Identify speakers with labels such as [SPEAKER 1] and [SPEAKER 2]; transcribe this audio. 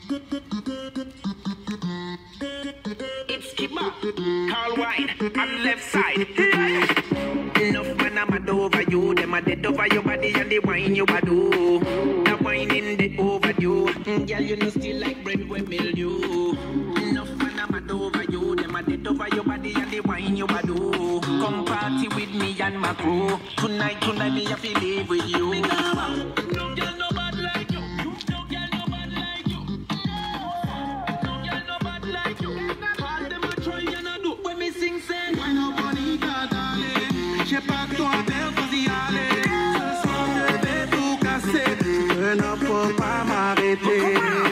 [SPEAKER 1] It's Kybba, Karl Wine, on Leftside. Enough man, I'm mad over you. Them a dead over your body and the wine you a do. The wine in the overdue. Girl, you know still like bread with mildew. Enough man, I'm mad over you. Them a dead over your body and the wine you a do. Come party with me and my crew. Tonight, me have to live with you. No girl, no bad like you. No girl, no bad like you. No girl, no bad like you. All them a try and a do when me sing say.
[SPEAKER 2] Why no bonita, darling? J'ai pas que toi à faire, vas-y aller. Ce soir je vais tout casser. Je ne peux pas m'arrêter.